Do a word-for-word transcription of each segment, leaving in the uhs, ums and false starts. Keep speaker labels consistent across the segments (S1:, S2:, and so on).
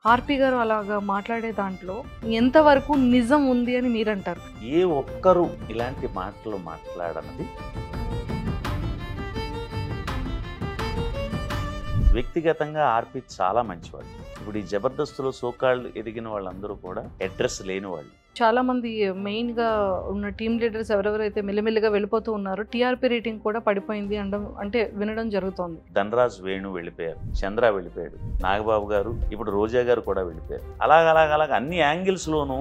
S1: ఆర్పి గారు అలాగా మాట్లాడే దాంట్లో ఎంతవరకు నిజం ఉంది అని మీరు అంటారు?
S2: ఏ ఒక్కరు ఇలాంటి మాటలు మాట్లాడనది వ్యక్తిగతంగా ఆర్పి చాలా మంచివాడు. ఇప్పుడు ఈ జబర్దస్త్లో సోకాళ్ళు ఎదిగిన వాళ్ళందరూ కూడా అడ్రస్ లేని వాళ్ళు.
S1: చాలా మంది మెయిన్ గా ఉన్న టీమ్ లీడర్స్ ఎవరెవరైతే మెల్లిమెల్లిగా వెళ్ళిపోతూ ఉన్నారో టీఆర్పీ రేటింగ్ కూడా పడిపోయింది అనడం అంటే వినడం జరుగుతోంది.
S2: ధనరాజ్ వేణు వెళ్ళిపోయారు, చంద్ర వెళ్ళిపోయాడు, నాగబాబు గారు, ఇప్పుడు రోజా గారు కూడా వెళ్ళిపోయారు. అలాగ అలాగ అలాగ అన్ని యాంగిల్స్ లోనూ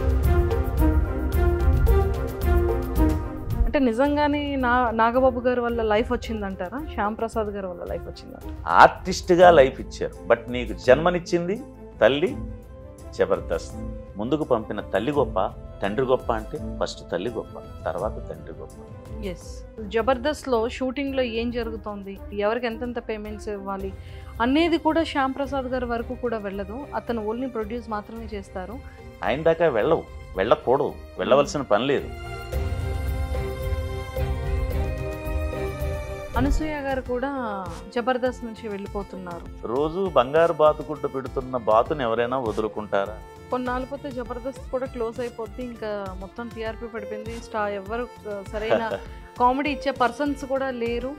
S1: అంటే నిజంగానే నా నాగబాబు గారి వల్ల లైఫ్ వచ్చిందంటారా? శ్యామ్ ప్రసాద్ గారి వల్ల లైఫ్ వచ్చిందంటారా?
S2: ఆర్టిస్ట్ గా లైఫ్ ఇచ్చారు, బట్ నీకు జన్మనిచ్చింది తల్లి జబర్దస్త్. ముందుకు పంపిన తల్లి గొప్ప, తండ్రి గొప్ప అంటే ఫస్ట్ తల్లి గొప్ప, తర్వాత తండ్రి గొప్ప.
S1: ఎస్, జబర్దస్త్ లో షూటింగ్ లో ఏం జరుగుతోంది, ఎవరికి ఎంతెంత పేమెంట్స్ ఇవ్వాలి అనేది కూడా శ్యామ్ ప్రసాద్ గారి వరకు కూడా వెళ్ళదు. అతను ఓన్లీ ప్రొడ్యూస్ మాత్రమే చేస్తారు.
S2: ఆయన దాకా వెళ్ళవు, వెళ్ళకూడదు, వెళ్ళవలసిన పని లేదు.
S1: అనసూయ గారు కూడా జబర్దస్త్ నుంచి వెళ్ళిపోతున్నారు.
S2: రోజు బంగారు బాతుగుడ్డ పెడుతున్న బాతుని ఎవరైనా వదులుకుంటారా?
S1: కొన్నాళ్ళపోతే జబర్దస్త్ కూడా క్లోజ్ అయిపోద్ది, ఇంకా మొత్తం టీఆర్పీ పడిపోయింది. స్టా ఎవరు సరైన కామెడీ ఇచ్చే పర్సన్స్ కూడా లేరు.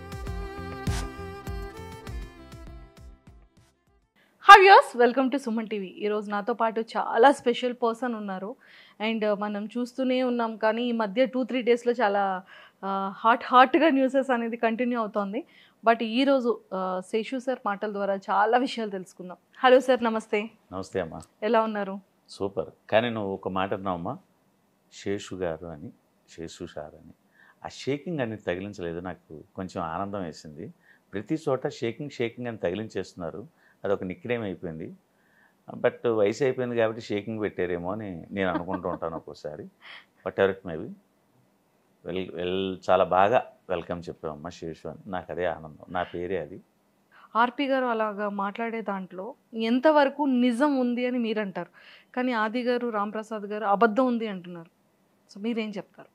S1: Hi viewers, welcome to Suman TV. ఈరోజు నాతో పాటు చాలా స్పెషల్ పర్సన్ ఉన్నారు. అండ్ మనం చూస్తూనే ఉన్నాం, కానీ ఈ మధ్య టూ త్రీ డేస్లో చాలా హాట్ హాట్గా న్యూసెస్ అనేది కంటిన్యూ అవుతోంది. బట్ ఈరోజు శేషు సార్ మాటల ద్వారా చాలా విషయాలు తెలుసుకుందాం. హలో సార్, నమస్తే.
S2: నమస్తే అమ్మా,
S1: ఎలా ఉన్నారు?
S2: సూపర్. కానీ నువ్వు ఒక మాట అన్నావమ్మా, శేషు గారు అని, శేషు సార్ అని. ఆ షేకింగ్ అనేది తగిలించలేదు, నాకు కొంచెం ఆనందం వేసింది. ప్రతి చోట షేకింగ్ షేకింగ్ అని తగిలించేస్తున్నారు, అదొక నిక్నేమ్ అయిపోయింది. బట్ వయసు అయిపోయింది కాబట్టి షేకింగ్ పెట్టారేమో అని నేను అనుకుంటూ ఉంటాను ఒక్కోసారి. బట్ ఎవరికి మేబీ వెల్ వెల్ చాలా బాగా వెల్కమ్ చెప్పామమ్మా శేషు అని. నాకు అదే ఆనందం, నా పేరే అది.
S1: ఆర్పి గారు అలాగా మాట్లాడే దాంట్లో ఎంతవరకు నిజం ఉంది అని మీరు అంటారు, కానీ ఆది గారు, రాంప్రసాద్ గారు అబద్ధం ఉంది అంటున్నారు. సో మీరేం చెప్తారు?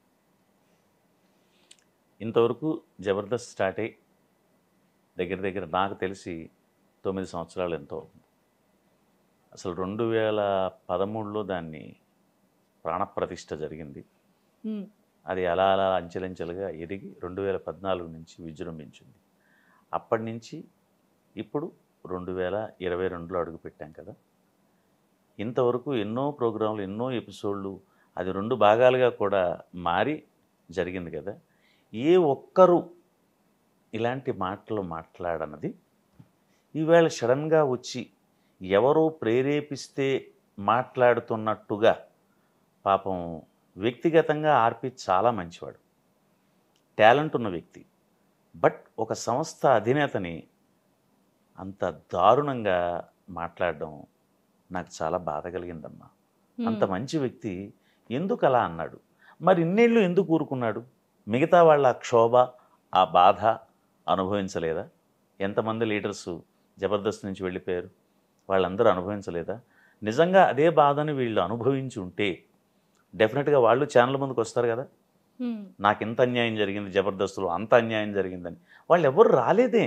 S2: ఇంతవరకు జబర్దస్త్ స్టార్ట్ అయ్యి దగ్గర దగ్గర నాకు తెలిసి తొమ్మిది సంవత్సరాలు ఎంతో అవుతుంది. అసలు రెండు వేల పదమూడులో దాన్ని ప్రాణప్రతిష్ఠ జరిగింది. అది అలా అలా అంచెలంచెలుగా ఎదిగి రెండు వేల పద్నాలుగు నుంచి విజృంభించింది. అప్పటి నుంచి ఇప్పుడు రెండు వేల ఇరవై రెండులో అడుగు పెట్టాం కదా. ఇంతవరకు ఎన్నో ప్రోగ్రాంలు, ఎన్నో ఎపిసోడ్లు, అది రెండు భాగాలుగా కూడా మారి జరిగింది కదా. ఏ ఒక్కరు ఇలాంటి మాటలు మాట్లాడనది ఈవేళ సడన్గా వచ్చి ఎవరో ప్రేరేపిస్తే మాట్లాడుతున్నట్టుగా. పాపం వ్యక్తిగతంగా ఆర్పి చాలా మంచివాడు, టాలెంట్ ఉన్న వ్యక్తి. బట్ ఒక సంస్థ అధినేతని అంత దారుణంగా మాట్లాడడం నాకు చాలా బాధ కలిగిందమ్మా. అంత మంచి వ్యక్తి ఎందుకు అలా అన్నాడు? మరి ఇన్నేళ్ళు ఎందుకు ఊరుకున్నాడు? మిగతా వాళ్ళ క్షోభ, ఆ బాధ అనుభవించలేదా? ఎంతమంది లీడర్సు జబర్దస్త్ నుంచి వెళ్ళిపోయారు, వాళ్ళందరూ అనుభవించలేదా? నిజంగా అదే బాధని వీళ్ళు అనుభవించి ఉంటే డెఫినెట్గా వాళ్ళు ఛానల్ ముందుకు వస్తారు కదా. నాకు ఇంత అన్యాయం జరిగింది జబర్దస్త్లో, అంత అన్యాయం జరిగిందని. వాళ్ళు ఎవరు రాలేదే.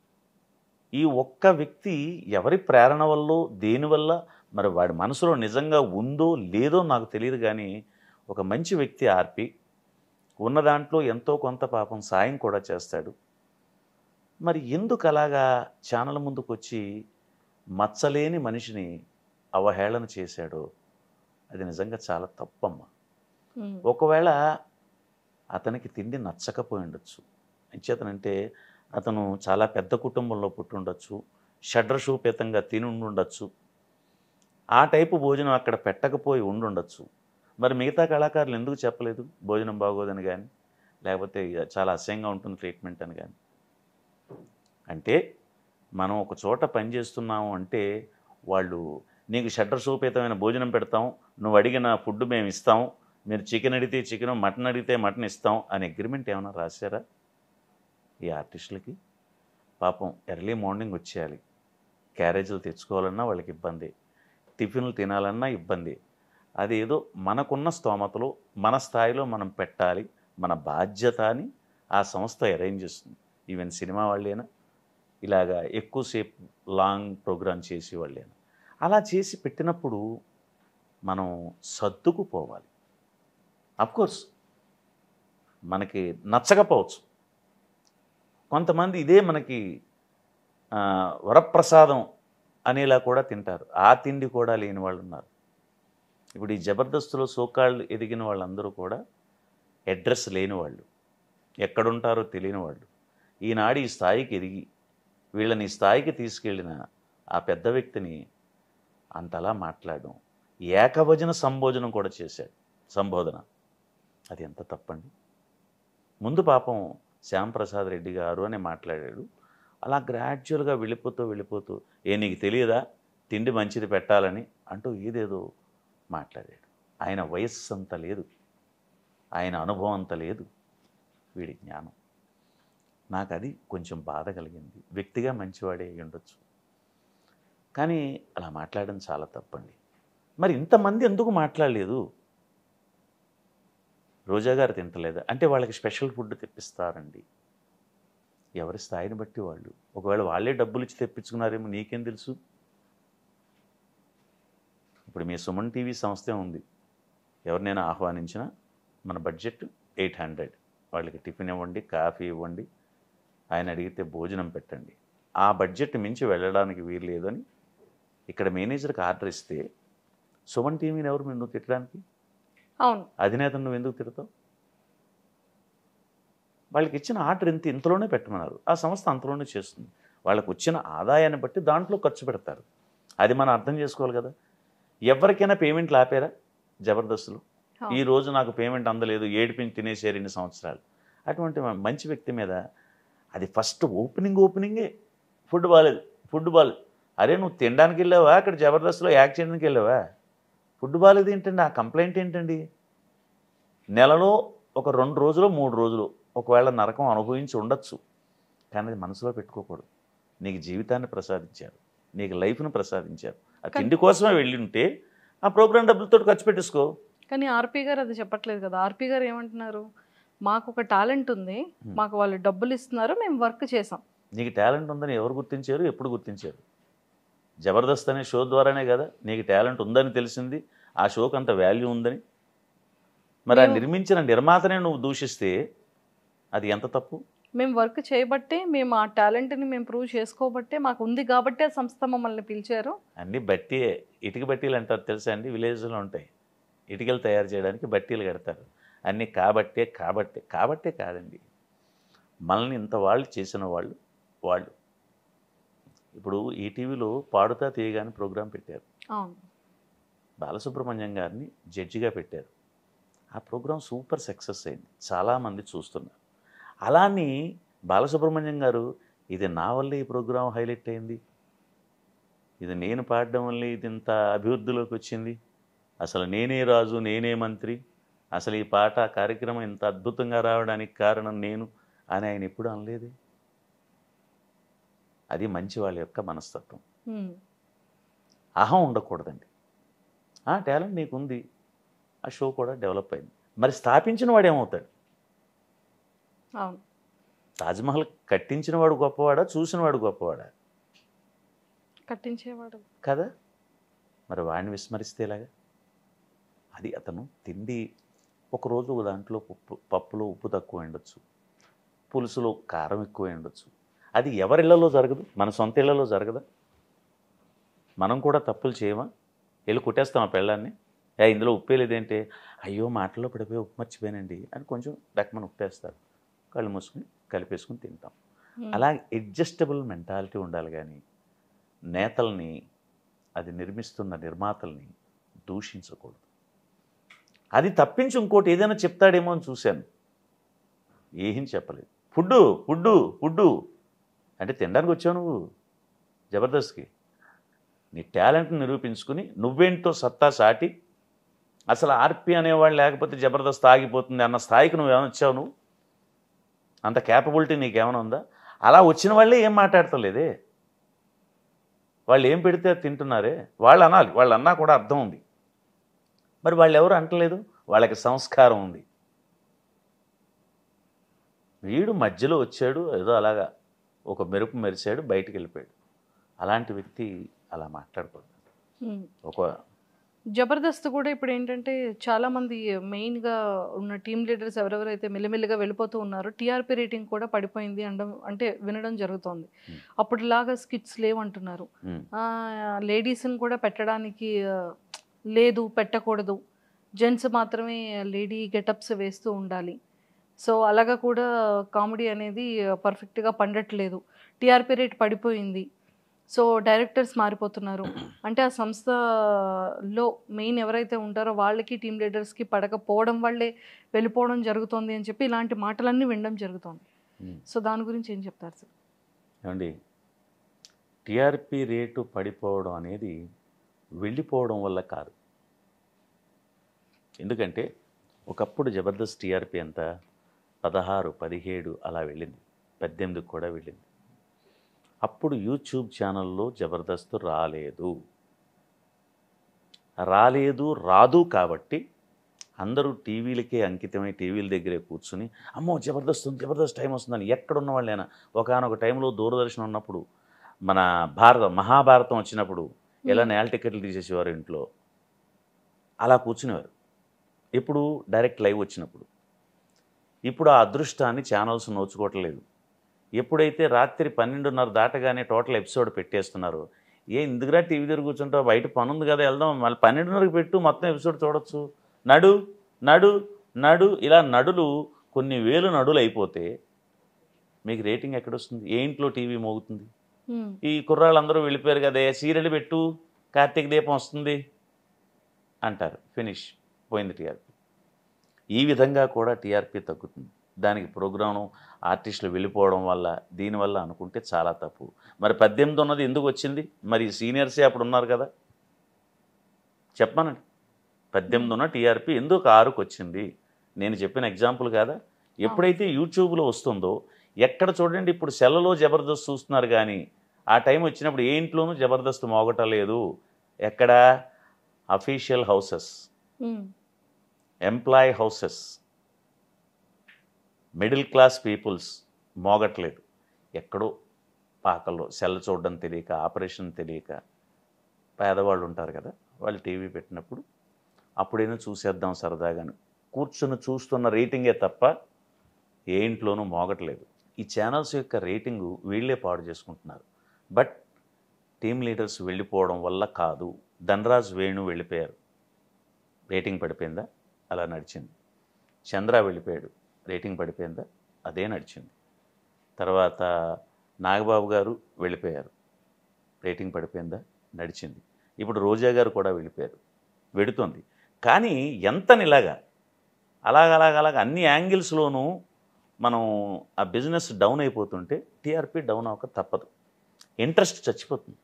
S2: ఈ ఒక్క వ్యక్తి ఎవరి ప్రేరణ వల్ల, దేనివల్ల, మరి వాడి మనసులో నిజంగా ఉందో లేదో నాకు తెలియదు, కానీ ఒక మంచి వ్యక్తి ఆర్పి. ఉన్న దాంట్లో ఎంతో కొంత పాపం సాయం కూడా చేస్తాడు. మరి ఎందుకు అలాగా ఛానల్ ముందుకు వచ్చి మచ్చలేని మనిషిని అవహేళన చేశాడో అది నిజంగా చాలా తప్పమ్మా. ఒకవేళ అతనికి తిండి నచ్చకపోయి ఉండొచ్చు, అంచేతనంటే అతను చాలా పెద్ద కుటుంబంలో పుట్టి ఉండొచ్చు, షడ్రశూపేతంగా తిని ఉండుండొచ్చు, ఆ టైపు భోజనం అక్కడ పెట్టకపోయి ఉండుండొచ్చు. మరి మిగతా కళాకారులు ఎందుకు చెప్పలేదు భోజనం బాగోదని కానీ, లేకపోతే చాలా అసహ్యంగా ఉంటుంది ట్రీట్మెంట్ అని కానీ? అంటే మనం ఒక చోట పనిచేస్తున్నాము అంటే వాళ్ళు నీకు షడ్రశూపేతమైన భోజనం పెడతాం, నువ్వు అడిగిన ఫుడ్ మేము ఇస్తాం, మీరు చికెన్ అడిగితే చికెన్, మటన్ అడిగితే మటన్ ఇస్తాం అని అగ్రిమెంట్ ఏమైనా రాశారా ఈ ఆర్టిస్టులకి? పాపం ఎర్లీ మార్నింగ్ వచ్చేయాలి, క్యారేజీలు తెచ్చుకోవాలన్నా వాళ్ళకి ఇబ్బంది, టిఫిన్లు తినాలన్నా ఇబ్బంది. అదేదో మనకున్న స్తోమతలో మన స్థాయిలో మనం పెట్టాలి, మన బాధ్యత అని ఆ సంస్థ అరేంజ్ చేస్తుంది. ఈవెన్ సినిమా వాళ్ళేనా, ఇలాగా ఎక్కువసేపు లాంగ్ ప్రోగ్రామ్ చేసేవాళ్ళేనా, అలా చేసి పెట్టినప్పుడు మనం సర్దుకుపోవాలి. అఫ్కోర్స్ మనకి నచ్చకపోవచ్చు. కొంతమంది ఇదే మనకి వరప్రసాదం అనేలా కూడా తింటారు. ఆ తిండి కూడా లేని వాళ్ళు ఉన్నారు. ఇప్పుడు ఈ జబర్దస్త్లో సోకాళ్ళు ఎదిగిన వాళ్ళందరూ కూడా అడ్రస్ లేని వాళ్ళు, ఎక్కడుంటారో తెలియని వాళ్ళు. ఈనాడు ఈ స్థాయికి ఎదిగి వీళ్ళని ఈ స్థాయికి తీసుకెళ్ళిన ఆ పెద్ద వ్యక్తిని అంతలా మాట్లాడడం, ఏకవచన సంబోధనం కూడా చేశాడు. సంబోధన అది ఎంత తప్పండి. ముందు పాపం శ్యాంప్రసాద్ రెడ్డి గారు అని మాట్లాడాడు. అలా గ్రాడ్యువల్గా వెళ్ళిపోతూ వెళ్ళిపోతూ ఏ నీకు తెలియదా తిండి మంచిది పెట్టాలని అంటూ ఏదేదో మాట్లాడాడు. ఆయన వయస్సు అంత లేదు, ఆయన అనుభవం అంత లేదు, వీడి జ్ఞానం. నాకు అది కొంచెం బాధ కలిగింది. వ్యక్తిగా మంచివాడే అయి ఉండొచ్చు, కానీ అలా మాట్లాడడం చాలా తప్పండి. మరి ఇంతమంది ఎందుకు మాట్లాడలేదు? రోజా గారు తింటలేదా అంటే వాళ్ళకి స్పెషల్ ఫుడ్ తెప్పిస్తారండి. ఎవరి స్థాయిని బట్టి వాళ్ళు. ఒకవేళ వాళ్ళే డబ్బులు ఇచ్చి తెప్పించుకున్నారేమో నీకేం తెలుసు? ఇప్పుడు మీ సుమన్ టీవీ సంస్థే ఉంది. ఎవరినైనా ఆహ్వానించినా మన బడ్జెట్ ఎయిట్ హండ్రెడ్ వాళ్ళకి టిఫిన్ ఇవ్వండి, కాఫీ ఇవ్వండి, ఆయన అడిగితే భోజనం పెట్టండి. ఆ బడ్జెట్ మించి వెళ్ళడానికి వీలు లేదని ఇక్కడ మేనేజర్కి ఆర్డర్ ఇస్తే సుమన్ టీవీని ఎవరు మీరు నువ్వు తిట్టడానికి?
S1: అవును,
S2: అధినేతను నువ్వు ఎందుకు తిడతావు? వాళ్ళకి ఇచ్చిన ఆర్డర్ ఇంత ఇంతలోనే పెట్టమన్నారు. ఆ సంస్థ అంతలోనే చేస్తుంది. వాళ్ళకు వచ్చిన ఆదాయాన్ని బట్టి దాంట్లో ఖర్చు పెడతారు. అది మనం అర్థం చేసుకోవాలి కదా. ఎవరికైనా పేమెంట్లు ఆపారా జబర్దస్త్లో? ఈరోజు నాకు పేమెంట్ అందలేదు, ఏడిపించి తినేసారు ఇన్ని సంవత్సరాలు. అటువంటి మంచి వ్యక్తి మీద అది ఫస్ట్ ఓపెనింగ్ ఓపెనింగే ఫుడ్ బాగాలేదు, ఫుడ్ బాగాలేదు. అరే నువ్వు తినడానికి వెళ్ళావా, అక్కడ జబర్దస్త్లో యాక్ట్ చేయడానికి వెళ్ళావా? ఫుడ్ బాగాలేదు ఏంటండి? ఆ కంప్లైంట్ ఏంటండి? నెలలో ఒక రెండు రోజులు మూడు రోజులు ఒకవేళ నరకం అనుభవించి ఉండొచ్చు, కానీ అది మనసులో పెట్టుకోకూడదు. నీకు జీవితాన్ని ప్రసాదించారు, నీకు లైఫ్ను ప్రసాదించారు. ఆ తిండి కోసమే వెళ్ళి ఉంటే ఆ ప్రోగ్రామ్ డబ్బులతో ఖర్చు పెట్టేసుకో.
S1: కానీ ఆర్పి గారు అది చెప్పట్లేదు కదా. ఆర్పి గారు ఏమంటున్నారు, మాకు ఒక టాలెంట్ ఉంది, మాకు వాళ్ళు డబ్బులు ఇస్తున్నారు, మేము వర్క్ చేసాం.
S2: నీకు టాలెంట్ ఉందని ఎవరు గుర్తించారు, ఎప్పుడు గుర్తించారు? జబర్దస్త్ అనే షో ద్వారానే కదా నీకు టాలెంట్ ఉందని తెలిసింది, ఆ షోకి అంత వాల్యూ ఉందని. మరి ఆ నిర్మించిన నిర్మాతనే నువ్వు దూషిస్తే అది ఎంత తప్పు?
S1: మేము వర్క్ చేయబట్టే, మేము ఆ టాలెంట్ని మేము ప్రూవ్ చేసుకోబట్టే, మాకు ఉంది కాబట్టే ఆ సంస్థ మమ్మల్ని పిలిచారు.
S2: అన్నీ బట్టి ఇటుక బట్టీలు అంటారు తెలుసా అండి, విలేజ్లో ఉంటాయి. ఇటుకలు తయారు చేయడానికి బట్టీలు కడతారు. అన్నీ కాబట్టే కాబట్టే కాబట్టే కాదండి. మనల్ని ఇంత వాళ్ళు చేసిన వాళ్ళు వాళ్ళు ఇప్పుడు ఈటీవీలో పాడుతా తీయగానే ప్రోగ్రాం పెట్టారు.
S1: అవును,
S2: బాలసుబ్రహ్మణ్యం గారిని జడ్జిగా పెట్టారు. ఆ ప్రోగ్రాం సూపర్ సక్సెస్ అయింది, చాలామంది చూస్తున్నారు. అలాని బాలసుబ్రహ్మణ్యం గారు ఇది నా వల్లే ఈ ప్రోగ్రాం హైలైట్ అయింది, ఇది నేను పాడడం వల్లే ఇది ఇంత అభివృద్ధిలోకి వచ్చింది, అసలు నేనే రాజు నేనే మంత్రి, అసలు ఈ పాట కార్యక్రమం ఇంత అద్భుతంగా రావడానికి కారణం నేను అని ఆయన ఎప్పుడు అనలేదు. అది మంచి వాళ్ళ యొక్క మనస్తత్వం. అహం ఉండకూడదండి. ఆ టాలెంట్ నీకుంది, ఆ షో కూడా డెవలప్ అయింది. మరి స్థాపించిన వాడు ఏమవుతాడు? తాజ్మహల్ కట్టించిన వాడు గొప్పవాడా, చూసినవాడు గొప్పవాడా?
S1: కట్టించేవాడు
S2: కదా. మరి వాడిని విస్మరిస్తే ఎలాగా? అది అతను తిండి ఒకరోజు దాంట్లో పప్పు పప్పులో ఉప్పు తక్కువ ఉండొచ్చు, పులుసులో కారం ఎక్కువ ఉండొచ్చు. అది ఎవరిళ్లలో జరగదు, మన సొంత ఇళ్లలో జరగదా? మనం కూడా తప్పులు చేయమా? వెళ్ళి కుట్టేస్తాం ఆ పెళ్ళాన్ని, యా ఇందులో ఉప్పే లేదేంటే, అయ్యో మాటల్లో పడిపోయి ఉప్పు మర్చిపోయానండి అని కొంచెం డక్మని ఉప్పేస్తారు, కళ్ళు మూసుకుని కలిపేసుకుని తింటాం. అలా అడ్జస్టబుల్ మెంటాలిటీ ఉండాలి. కానీ నేతల్ని, అది నిర్మిస్తున్న నిర్మాతల్ని దూషించకూడదు. అది తప్పించి ఇంకోటి ఏదైనా చెప్తాడేమో అని చూశాను, ఏం చెప్పలేదు. ఫుడ్డు ఫుడ్డు ఫుడ్డు అంటే తినడానికి వచ్చావు నువ్వు జబర్దస్త్కి, నీ టాలెంట్ని నిరూపించుకుని నువ్వేంటో సత్తా సాటి, అసలు ఆర్పి అనేవాళ్ళు లేకపోతే జబర్దస్త్ ఆగిపోతుంది అన్న స్థాయికి నువ్వేమైనా వచ్చావు? నువ్వు అంత క్యాపబిలిటీ నీకేమైనా ఉందా? అలా వచ్చిన వాళ్ళే ఏం మాట్లాడతలేదే, వాళ్ళు ఏం పెడితే తింటున్నారే, వాళ్ళు అనాలి, వాళ్ళు అన్నా కూడా అర్థం ఉంది. మరి వాళ్ళు ఎవరు అంటలేదు, వాళ్ళకి సంస్కారం ఉంది. వీడు మధ్యలో వచ్చాడు, ఏదో అలాగా ఒక మెరుపు మెరిశాడు, బయటికి వెళ్ళిపోయాడు. అలాంటి వ్యక్తి అలా మాట్లాడకూడదు. ఒక
S1: జబర్దస్త్ కూడా ఇప్పుడు ఏంటంటే చాలామంది మెయిన్గా ఉన్న టీమ్ లీడర్స్ ఎవరెవరైతే మెల్లిమెల్లిగా వెళ్ళిపోతూ ఉన్నారో టీఆర్పీ రేటింగ్ కూడా పడిపోయింది అనడం అంటే వినడం జరుగుతోంది. అప్పటిలాగా స్కిట్స్ లేవంటున్నారు. లేడీస్ని కూడా పెట్టడానికి లేదు, పెట్టకూడదు, జెంట్స్ మాత్రమే లేడీ గెటప్స్ వేస్తూ ఉండాలి. సో అలాగా కూడా కామెడీ అనేది పర్ఫెక్ట్గా పండట్లేదు. టీఆర్పీ రేట్ పడిపోయింది. సో డైరెక్టర్స్ మారిపోతున్నారు. అంటే ఆ సంస్థలో మెయిన్ ఎవరైతే ఉంటారో వాళ్ళకి టీమ్ లీడర్స్కి పడకపోవడం వల్లే వెళ్ళిపోవడం జరుగుతుంది అని చెప్పి ఇలాంటి మాటలన్నీ వినడం జరుగుతుంది. సో దాని గురించి ఏం చెప్తారు సార్?
S2: ఏమండి, టీఆర్పీ రేటు పడిపోవడం అనేది వెళ్ళిపోవడం వల్ల కాదు. ఎందుకంటే ఒకప్పుడు జబర్దస్త్ టీఆర్పీ ఎంత పదహారు పదిహేడు అలా వెళ్ళింది, పద్దెనిమిదికి కూడా వెళ్ళింది. అప్పుడు యూట్యూబ్ ఛానల్లో జబర్దస్త్ రాలేదు రాలేదు రాదు కాబట్టి అందరూ టీవీలకే అంకితమై టీవీల దగ్గరే కూర్చుని అమ్మో జబర్దస్త్ ఉంది, జబర్దస్త్ టైం వస్తుందని ఎక్కడున్న వాళ్ళైనా ఒకనొక టైంలో దూరదర్శన్ ఉన్నప్పుడు మన భారత మహాభారతం వచ్చినప్పుడు ఎలా నేల టికెట్లు తీసేసేవారు ఇంట్లో, అలా కూర్చునేవారు. ఇప్పుడు డైరెక్ట్ లైవ్ వచ్చినప్పుడు ఇప్పుడు ఆ అదృష్టాన్ని ఛానల్స్ నోచుకోవట్లేదు. ఎప్పుడైతే రాత్రి పన్నెండున్నర దాటగానే టోటల్ ఎపిసోడ్ పెట్టేస్తున్నారో, ఏ ఇందుకురా టీవీ దగ్గర కూర్చుంటావు, బయట పని ఉంది కదా వెళ్దాం, మళ్ళీ పన్నెండున్నరకు పెట్టు మొత్తం ఎపిసోడ్ చూడొచ్చు, నడు నడు నడు ఇలా నడులు కొన్ని వేలు నడులు అయిపోతే మీకు రేటింగ్ ఎక్కడొస్తుంది? ఏ ఇంట్లో టీవీ మోగుతుంది? ఈ కుర్రాళ్ళందరూ వెళ్ళిపోయారు కదా, సీరియల్ పెట్టు, కార్తీక దీపం వస్తుంది అంటారు, ఫినిష్, పోయింది టీఆర్పీ. ఈ విధంగా కూడా టీఆర్పీ తగ్గుతుంది. దానికి ప్రోగ్రాము ఆర్టిస్టులు వెళ్ళిపోవడం వల్ల దీనివల్ల అనుకుంటే చాలా తప్పు. మరి పద్దెనిమిది ఉన్నది ఎందుకు వచ్చింది? మరి సీనియర్సే అప్పుడు ఉన్నారు కదా, చెప్పానండి. పద్దెనిమిది ఉన్న టీఆర్పీ ఎందుకు ఆరుకు వచ్చింది? నేను చెప్పిన ఎగ్జాంపుల్ కాదా? ఎప్పుడైతే యూట్యూబ్లో వస్తుందో ఎక్కడ చూడండి, ఇప్పుడు సెల్లలో జబర్దస్త్ చూస్తున్నారు కానీ ఆ టైం వచ్చినప్పుడు ఏ ఇంట్లోనూ జబర్దస్త్ మోగటలేదు. ఎక్కడ? Official houses, employee houses, middle class peoples మోగట్లేదు. ఎక్కడో పాకల్లో సెల్ చూడడం తెలియక, ఆపరేషన్ తెలియక పేదవాళ్ళు ఉంటారు కదా, వాళ్ళు టీవీ పెట్టినప్పుడు అప్పుడైనా చూసేద్దాం సరదాగాను కూర్చుని చూస్తున్న రేటింగే తప్ప ఏ ఇంట్లోనూ మోగట్లేదు. ఈ ఛానల్స్ యొక్క రేటింగు వీళ్ళే పాడు చేసుకుంటున్నారు. బట్ టీమ్ లీడర్స్ వెళ్ళిపోవడం వల్ల కాదు. ధనరాజ్ వేణు వెళ్ళిపోయారు, రేటింగ్ పడిపోయిందా? అలా నడిచింది. చంద్ర వెళ్ళిపోయాడు, రేటింగ్ పడిపోయిందా? అదే నడిచింది. తర్వాత నాగబాబు గారు వెళ్ళిపోయారు, రేటింగ్ పడిపోయిందా? నడిచింది. ఇప్పుడు రోజా గారు కూడా వెళ్ళిపోయారు, వెడుతుంది. కానీ ఎంతనిలాగా అలాగ అలాగ అలాగ అన్ని యాంగిల్స్లోనూ మనం ఆ బిజినెస్ డౌన్ అయిపోతుంటే టీఆర్పీ డౌన్ అవ్వక తప్పదు. ఇంట్రెస్ట్ చచ్చిపోతుంది.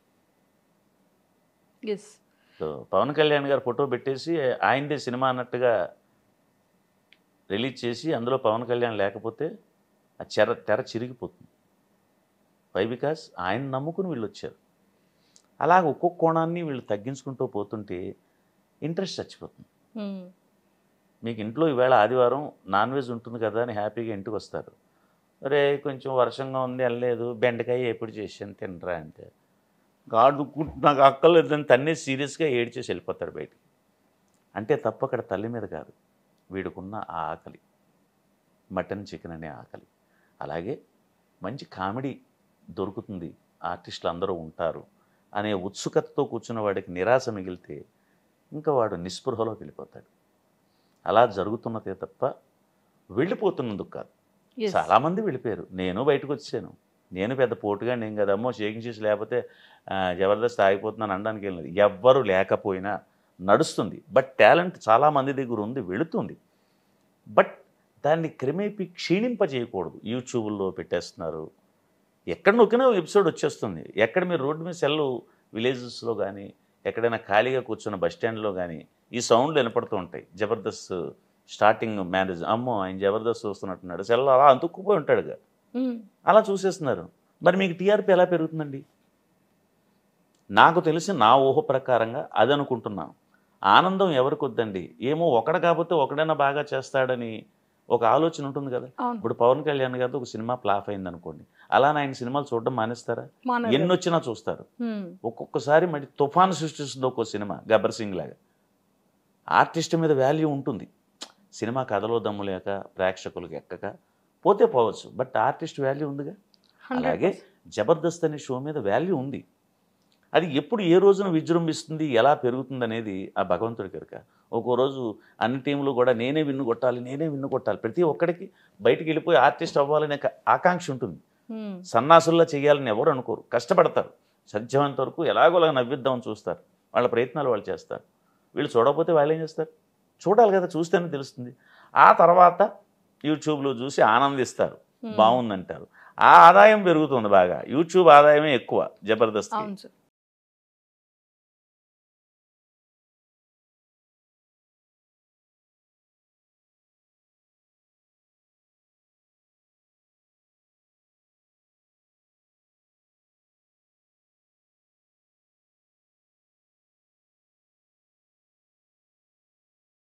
S2: సో పవన్ కళ్యాణ్ గారు ఫోటో పెట్టేసి ఆయనదే సినిమా అన్నట్టుగా రిలీజ్ చేసి అందులో పవన్ కళ్యాణ్ లేకపోతే ఆ చెర తెర చిరిగిపోతుంది. వై? బికాస్ ఆయన నమ్ముకుని వీళ్ళు వచ్చారు. అలాగ ఒక్కొక్క కోణాన్ని వీళ్ళు తగ్గించుకుంటూ పోతుంటే ఇంట్రెస్ట్ చచ్చిపోతుంది. మీకు ఇంట్లో ఈవేళ ఆదివారం నాన్ వెజ్ ఉంటుంది కదా అని హ్యాపీగా ఇంటికి వస్తారు. అరే కొంచెం వర్షంగా ఉంది వెళ్ళలేదు, బెండకాయ ఎప్పుడు చేసాను తినరా అంటే గాడు నాకు అక్కర్లేదని తన్నే సీరియస్గా ఏడ్చేసి వెళ్ళిపోతాడు బయటికి. అంటే తప్ప అక్కడ తల్లి మీద కాదు, వీడుకున్న ఆ ఆకలి, మటన్ చికెన్ అనే ఆకలి. అలాగే మంచి కామెడీ దొరుకుతుంది, ఆర్టిస్టులు అందరూ ఉంటారు అనే ఉత్సుకతతో కూర్చున్న వాడికి నిరాశ మిగిలితే ఇంకా వాడు నిస్పృహలోకి వెళ్ళిపోతాడు. అలా జరుగుతున్నదే తప్ప వెళ్ళిపోతున్నందుకు కాదు. చాలామంది వెళ్ళిపోయారు, నేను బయటకు వచ్చాను, నేను పెద్ద పోటుగా నేను కదమ్మో షేకింగ్ చేసి లేకపోతే జబర్దస్త్ ఆగిపోతున్నాను అనడానికి వెళ్ళినది. ఎవ్వరు లేకపోయినా నడుస్తుంది. బట్ టాలెంట్ చాలామంది దగ్గర ఉంది, వెళుతుంది. బట్ దాన్ని క్రమేపీ క్షీణింపజేయకూడదు. యూట్యూబ్లో పెట్టేస్తున్నారు, ఎక్కడ నొక్కినా ఎపిసోడ్ వచ్చేస్తుంది. ఎక్కడ మీరు రోడ్డు మీద సెల్లు విలేజెస్లో కానీ ఎక్కడైనా ఖాళీగా కూర్చున్న బస్ స్టాండ్లో కానీ ఈ సౌండ్లు వినపడుతూ ఉంటాయి. జబర్దస్త్ స్టార్టింగ్ మ్యారేజ్, అమ్మో ఆయన జబర్దస్త్ చూస్తున్నట్టున్నాడు, సెల్ అలా అంతుక్కుపోయి ఉంటాడుగా, అలా చూసేస్తున్నారు. మరి మీకు టీఆర్పీ ఎలా పెరుగుతుందండి? నాకు తెలిసి నా ఊహ ప్రకారంగా అది అనుకుంటున్నాను. ఆనందం ఎవరికి వద్దండి? ఏమో ఒకడు కాకపోతే ఒకడైనా బాగా చేస్తాడని ఒక ఆలోచన ఉంటుంది కదా. ఇప్పుడు పవన్ కళ్యాణ్ గారితో ఒక సినిమా ఫ్లాప్ అయింది అనుకోండి, అలా ఆయన సినిమాలు చూడడం మానేస్తారా? ఎన్ని వచ్చినా చూస్తారు. ఒక్కొక్కసారి మరి తుఫాను సృష్టిస్తుంది ఒక్కో సినిమా, గబ్బర్ సింగ్ లాగా. ఆర్టిస్ట్ మీద వాల్యూ ఉంటుంది. సినిమా కథలో దమ్ము లేక ప్రేక్షకులకు ఎక్కక పోతే పోవచ్చు, బట్ ఆర్టిస్ట్ వాల్యూ ఉందిగా. అలాగే జబర్దస్త్ అనే షో మీద వాల్యూ ఉంది. అది ఎప్పుడు ఏ రోజున విజృంభిస్తుంది, ఎలా పెరుగుతుంది అనేది ఆ భగవంతుడి కనుక. ఒక్కో రోజు అన్ని టీంలు కూడా నేనే విన్ను కొట్టాలి నేనే విన్ను కొట్టాలి ప్రతి ఒక్కడికి బయటికి వెళ్ళిపోయి ఆర్టిస్ట్ అవ్వాలనే ఆకాంక్ష ఉంటుంది. సన్నాసుల్లా చేయాలని ఎవరు అనుకోరు, కష్టపడతారు. సాధ్యమైనంత వరకు ఎలాగోలా నవ్విద్దామని చూస్తారు, వాళ్ళ ప్రయత్నాలు వాళ్ళు చేస్తారు. వీళ్ళు చూడకపోతే వాళ్ళు ఏం చేస్తారు? చూడాలి కదా, చూస్తేనే తెలుస్తుంది. ఆ తర్వాత యూట్యూబ్లో చూసి ఆనందిస్తారు, బాగుందంటారు. ఆ ఆదాయం పెరుగుతుంది బాగా, యూట్యూబ్ ఆదాయమే ఎక్కువ జబర్దస్త్.